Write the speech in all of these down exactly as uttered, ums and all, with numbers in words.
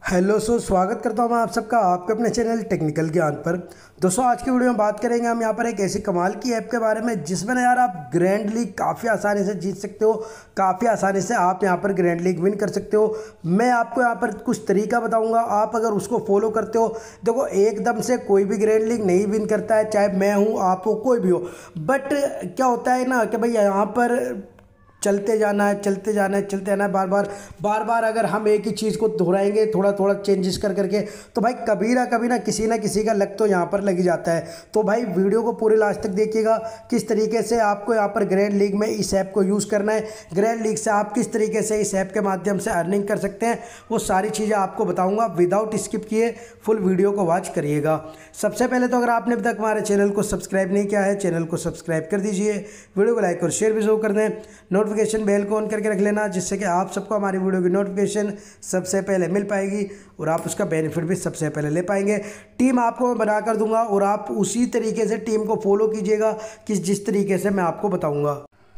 Hello सो स्वागत करता हूं मैं आप सबका आपके अपने चैनल टेक्निकल ज्ञान पर। दोस्तों आज की वीडियो में बात करेंगे हम यहाँ पर एक ऐसी कमाल की ऐप के बारे में जिसमें ना यार आप ग्रैंड लीग काफ़ी आसानी से जीत सकते हो। काफ़ी आसानी से आप यहाँ पर ग्रैंड लीग विन कर सकते हो। मैं आपको यहाँ पर कुछ तरीका बताऊँगा, आप अगर उसको फॉलो करते हो, देखो एकदम से कोई भी ग्रैंड लीग नहीं विन करता है, चाहे मैं हूँ, आप हो, कोई भी हो। बट क्या होता है ना कि भाई यहाँ पर चलते जाना है चलते जाना है चलते जाना है बार बार बार बार अगर हम एक ही चीज़ को दोहराएंगे, थोड़ा थोड़ा चेंजेस कर करके, तो भाई कभी ना कभी ना किसी ना किसी का लक तो यहाँ पर लग ही जाता है। तो भाई वीडियो को पूरे लास्ट तक देखिएगा, किस तरीके से आपको यहाँ पर ग्रैंड लीग में इस ऐप को यूज़ करना है, ग्रैंड लीग से आप किस तरीके से इस ऐप के माध्यम से अर्निंग कर सकते हैं, वो सारी चीज़ें आपको बताऊँगा। विदाउट स्किप किए फुल वीडियो को वॉच करिएगा। सबसे पहले तो अगर आपने अभी तक हमारे चैनल को सब्सक्राइब नहीं किया है, चैनल को सब्सक्राइब कर दीजिए, वीडियो को लाइक और शेयर भी जरूर कर दें, नोटिफिकेशन बेल को ऑन करके रख लेना, जिससे कि आप सबको हमारी वीडियो की नोटिफिकेशन सबसे पहले मिल पाएगी और आप उसका बेनिफिट भी सबसे पहले ले पाएंगे। टीम आपको मैं बना कर दूंगा और आप उसी तरीके से टीम को फॉलो कीजिएगा कि जिस तरीके से मैं आपको बताऊंगा।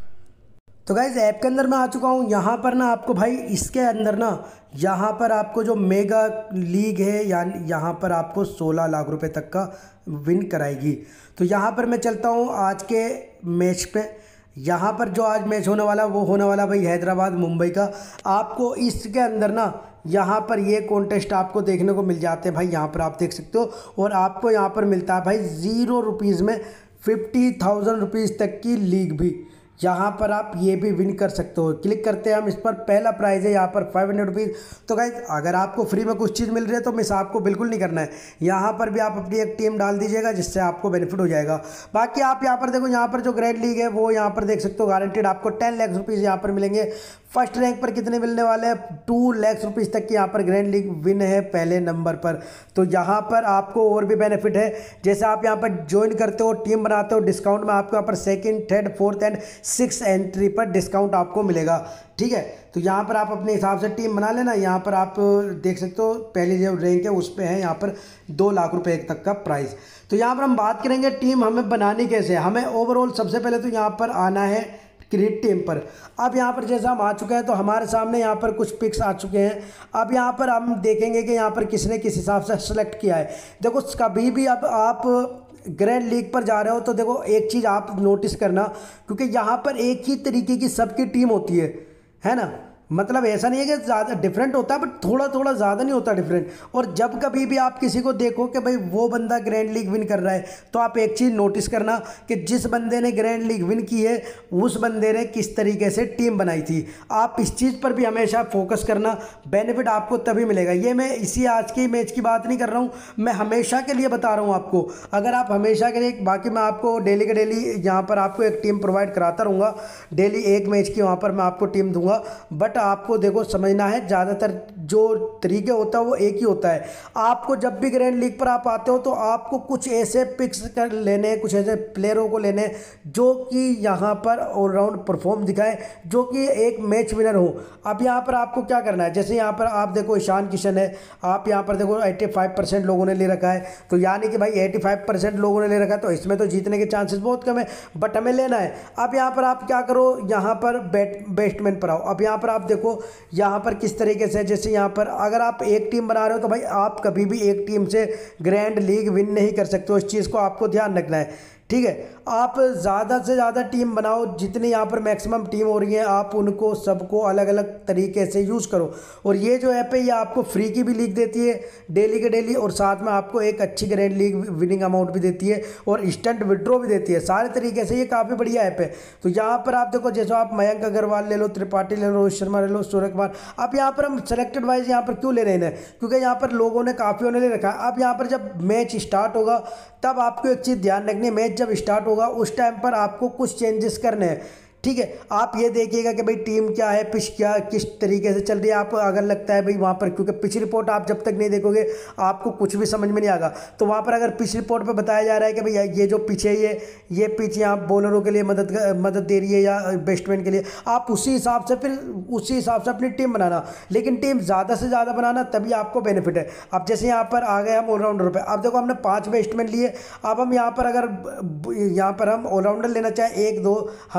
तो गाइज ऐप के अंदर मैं आ चुका हूँ। यहाँ पर ना आपको भाई इसके अंदर ना यहाँ पर आपको जो मेगा लीग है यानी यहाँ पर आपको सोलह लाख रुपए तक का विन कराएगी। तो यहाँ पर मैं चलता हूँ आज के मैच पे। यहाँ पर जो आज मैच होने वाला वो होने वाला भाई हैदराबाद मुंबई का। आपको इसके अंदर ना यहाँ पर ये कॉन्टेस्ट आपको देखने को मिल जाते हैं भाई, यहाँ पर आप देख सकते हो। और आपको यहाँ पर मिलता है भाई ज़ीरो रुपीज़ में फिफ्टी थाउजेंड रुपीज़ तक की लीग भी, यहाँ पर आप ये भी विन कर सकते हो। क्लिक करते हैं हम इस पर, पहला प्राइज़ है यहाँ पर फाइव हंड्रेड रुपीज़। तो गाइज अगर आपको फ्री में कुछ चीज़ मिल रही है तो मिस आपको बिल्कुल नहीं करना है, यहाँ पर भी आप अपनी एक टीम डाल दीजिएगा जिससे आपको बेनिफिट हो जाएगा। बाकी आप यहाँ पर देखो, यहाँ पर जो ग्रैंड लीग है वो यहाँ पर देख सकते हो, गारंटेड आपको टेन लाख रुपीज़ यहाँ पर मिलेंगे। फर्स्ट रैंक पर कितने मिलने वाले हैं, टू लाख रुपीज़ तक की यहाँ पर ग्रैंड लीग विन है पहले नंबर पर। तो यहाँ पर आपको और भी बेनिफिट है, जैसे आप यहाँ पर ज्वाइन करते हो, टीम बनाते हो, डिस्काउंट में आपको यहाँ पर second, third, fourth and six entry पर डिस्काउंट आपको मिलेगा। ठीक है, तो यहाँ पर आप अपने हिसाब से टीम बना लेना। यहाँ पर आप देख सकते हो पहली जो रैंक है उस पर है यहाँ पर दो लाख रुपए तक का प्राइस। तो यहाँ पर हम बात करेंगे टीम हमें बनानी कैसे है। हमें ओवरऑल सबसे पहले तो यहाँ पर आना है क्रिएट टीम पर। अब यहाँ पर जैसा हम आ चुके हैं तो हमारे सामने यहाँ पर कुछ पिक्स आ चुके हैं। अब यहाँ पर हम देखेंगे कि यहाँ पर किसने किस हिसाब से सेलेक्ट किया है। देखो कभी भी अब आप ग्रैंड लीग पर जा रहे हो तो देखो एक चीज़ आप नोटिस करना, क्योंकि यहाँ पर एक ही तरीके की सबकी टीम होती है, है ना। मतलब ऐसा नहीं है कि ज़्यादा डिफरेंट होता है, बट थोड़ा थोड़ा ज़्यादा नहीं होता डिफरेंट। और जब कभी भी आप किसी को देखो कि भाई वो बंदा ग्रैंड लीग विन कर रहा है, तो आप एक चीज़ नोटिस करना कि जिस बंदे ने ग्रैंड लीग विन की है उस बंदे ने किस तरीके से टीम बनाई थी। आप इस चीज़ पर भी हमेशा फोकस करना, बेनिफिट आपको तभी मिलेगा। ये मैं इसी आज के मैच की बात नहीं कर रहा हूँ, मैं हमेशा के लिए बता रहा हूँ आपको। अगर आप हमेशा के लिए, बाकी मैं आपको डेली के डेली यहाँ पर आपको एक टीम प्रोवाइड कराता रहूँगा, डेली एक मैच की वहाँ पर मैं आपको टीम दूंगा। बट आपको देखो समझना है, ज़्यादातर जो तरीके होता है वो एक ही होता है। आपको जब भी ग्रैंड लीग पर आप आते हो तो आपको कुछ ऐसे पिक्स कर लेने हैं, कुछ ऐसे प्लेयरों को लेने हैं जो कि यहाँ पर ऑलराउंड परफॉर्म दिखाए, जो कि एक मैच विनर हो। अब यहाँ पर आपको क्या करना है, जैसे यहाँ पर आप देखो ईशान किशन है, आप यहाँ पर देखो पचासी परसेंट लोगों ने ले रखा है। तो यानी कि भाई पचासी परसेंट लोगों ने ले रखा है, तो इसमें तो जीतने के चांसेस बहुत कम है, बट हमें लेना है। अब यहाँ पर आप क्या करो, यहाँ पर बैट बैट्समैन पर आओ। अब यहाँ पर आप देखो यहाँ पर किस तरीके से, जैसे यहाँ पर अगर आप एक टीम बना रहे हो तो भाई आप कभी भी एक टीम से ग्रैंड लीग विन नहीं कर सकते हो। इस चीज़ को आपको ध्यान रखना है। ठीक है, आप ज़्यादा से ज़्यादा टीम बनाओ, जितनी यहाँ पर मैक्सिमम टीम हो रही है आप उनको सबको अलग अलग तरीके से यूज़ करो। और ये जो ऐप है ये आपको फ्री की भी लीग देती है डेली के डेली, और साथ में आपको एक अच्छी ग्रैंड लीग विनिंग अमाउंट भी देती है और इंस्टेंट विड्रॉ भी देती है। सारे तरीके से ये काफ़ी बढ़िया ऐप है। तो यहाँ पर आप देखो, जैसे आप मयंक अग्रवाल ले लो, त्रिपाठी ले लो, रोहित शर्मा ले लो, सूर्य कुमार। अब यहाँ पर हम सेलेक्टेड वाइज यहाँ पर क्यों ले रहे हैं, क्योंकि यहाँ पर लोगों ने काफ़ी ने ले रखा है। अब यहाँ पर जब मैच स्टार्ट होगा तब आपको एक चीज़ ध्यान रखनी है, मैच जब स्टार्ट होगा उस टाइम पर आपको कुछ चेंजेस करने हैं। ठीक है, आप ये देखिएगा कि भाई टीम क्या है, पिच क्या किस तरीके से चल रही है। आप अगर लगता है भाई वहाँ पर, क्योंकि पिच रिपोर्ट आप जब तक नहीं देखोगे आपको कुछ भी समझ में नहीं आएगा। तो वहाँ पर अगर पिच रिपोर्ट पे बताया जा रहा है कि भाई ये जो पिच है ये ये पिच यहाँ बॉलरों के लिए मदद मदद दे रही है या बैट्समैन के लिए, आप उसी हिसाब से फिर उसी हिसाब से अपनी टीम बनाना। लेकिन टीम ज़्यादा से ज़्यादा बनाना, तभी आपको बेनिफिट है। अब जैसे यहाँ पर आ गए हम ऑलराउंडर पे, अब देखो हमने पाँच बैट्समैन लिए। अब हम यहाँ पर अगर यहाँ पर हम ऑलराउंडर लेना चाहे एक दो, हम तीन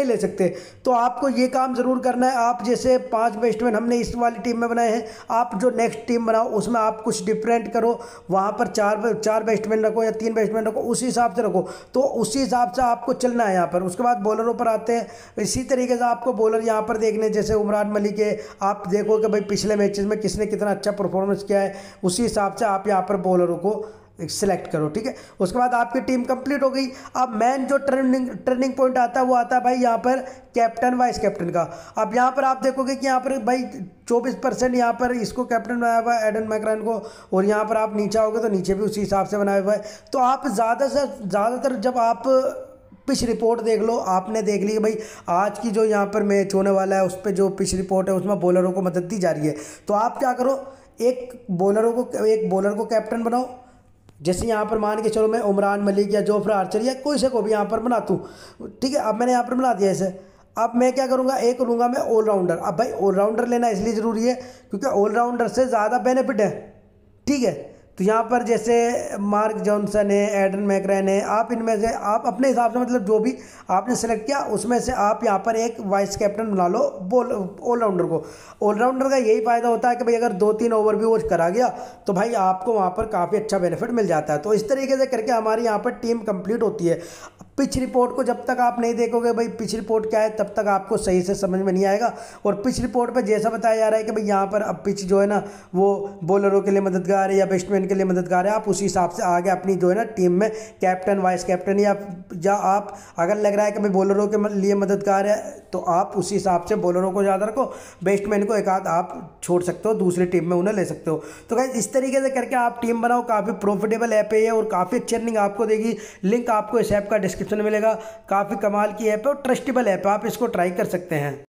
नहीं ले सकते। तो आपको ये काम ज़रूर करना है। आप जैसे पांच बैट्समैन हमने इस वाली टीम में बनाए हैं, आप जो नेक्स्ट टीम बनाओ उसमें आप कुछ डिफरेंट करो, वहाँ पर चार चार बैट्समैन रखो या तीन बैट्समैन रखो, उसी हिसाब से रखो। तो उसी हिसाब से आपको चलना है यहाँ पर। उसके बाद बॉलरों पर आते हैं। इसी तरीके से आपको बॉलर यहाँ पर देखने, जैसे उमरान मलिक है, आप देखो कि भाई पिछले मैचेस में किसने कितना अच्छा परफॉर्मेंस किया है, उसी हिसाब से आप यहाँ पर बॉलरों को सिलेक्ट करो, ठीक है। उसके बाद आपकी टीम कंप्लीट हो गई। अब मेन जो टर्निंग टर्निंग पॉइंट आता है वो आता है भाई यहाँ पर कैप्टन वाइस कैप्टन का। अब यहाँ पर आप देखोगे कि यहाँ पर भाई चौबीस परसेंट यहाँ पर इसको कैप्टन बनाया हुआ है एडन मैकरन को, और यहाँ पर आप नीचे आओगे तो नीचे भी उसी हिसाब से बनाया हुआ है। तो आप ज़्यादा से ज़्यादातर जब आप पिच रिपोर्ट देख लो, आपने देख ली कि भाई आज की जो यहाँ पर मैच होने वाला है उस पर जो पिच रिपोर्ट है उसमें बॉलरों को मदद दी जा रही है, तो आप क्या करो, एक बॉलरों को एक बॉलर को कैप्टन बनाओ। जैसे यहाँ पर मान के चलो मैं उमरान मलिक या जोफ्रा आर्चर या कोई से को भी यहाँ पर बनाता हूँ, ठीक है। अब मैंने यहाँ पर बना दिया ऐसे। अब मैं क्या करूँगा, एक लूँगा मैं ऑलराउंडर। अब भाई ऑलराउंडर लेना इसलिए ज़रूरी है क्योंकि ऑलराउंडर से ज़्यादा बेनिफिट है, ठीक है। तो यहाँ पर जैसे मार्क जॉनसन है, एडन मैकरन है, आप इनमें से आप अपने हिसाब से मतलब जो भी आपने सेलेक्ट किया उसमें से आप यहाँ पर एक वाइस कैप्टन बना लो बॉल ऑलराउंडर को। ऑलराउंडर का यही फ़ायदा होता है कि भाई अगर दो तीन ओवर भी वो करा गया तो भाई आपको वहाँ पर काफ़ी अच्छा बेनिफिट मिल जाता है। तो इस तरीके से करके हमारी यहाँ पर टीम कंप्लीट होती है। पिच रिपोर्ट को जब तक आप नहीं देखोगे भाई पिच रिपोर्ट क्या है, तब तक आपको सही से समझ में नहीं आएगा। और पिच रिपोर्ट पे जैसा बताया जा रहा है कि भाई यहाँ पर अब पिच जो है ना वो बॉलरों के लिए मददगार है या बैट्समैन के लिए मददगार है, आप उसी हिसाब से आगे अपनी जो है ना टीम में कैप्टन वाइस कैप्टन या या आप अगर लग रहा है कि भाई बॉलरों के लिए मददगार है तो आप उसी हिसाब से बॉलरों को ज़्यादा रखो, बैट्समैन को एक आध आप छोड़ सकते हो, दूसरी टीम में उन्हें ले सकते हो। तो गाइस इस तरीके से करके आप टीम बनाओ। काफ़ी प्रॉफिटेबल ऐप है ये और काफ़ी अच्छी अर्निंग आपको देगी। लिंक आपको इस ऐप का डिस्क्रिप्शन में मिलेगा। काफ़ी कमाल की ऐप है और ट्रस्टेबल ऐप है, आप इसको ट्राई कर सकते हैं।